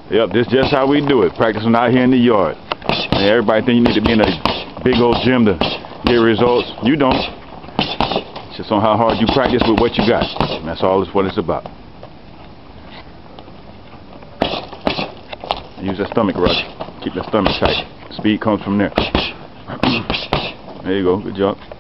Yep, this is just how we do it. Practicing out here in the yard. And everybody think you need to be in a big old gym to get results. You don't. It's just on how hard you practice with what you got. And that's all what it's about. Use that stomach rush. Keep that stomach tight. Speed comes from there. There you go. Good job.